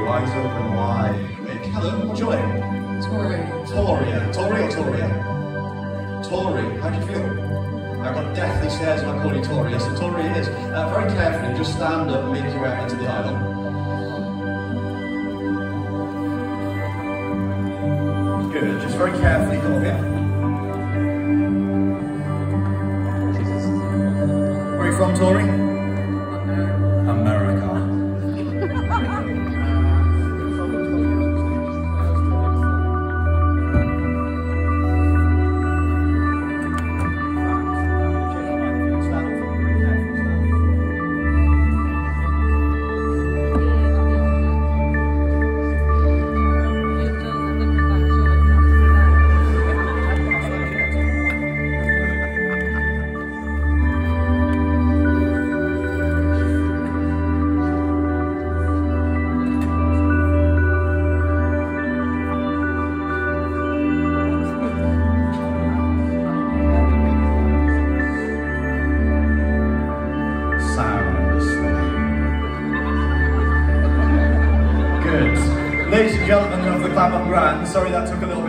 eyes open wide. Hello, what's your name? Toria. Toria or Toria? Tori, how do you feel? I've got deathly stares when I call you Tori. Yes, so Tori it is. Very carefully, just stand up and make your way out into the aisle. Good, just very carefully go up here. Where are you from, Tori? America. Ladies and gentlemen of the Clapham Grand, sorry that took a little bit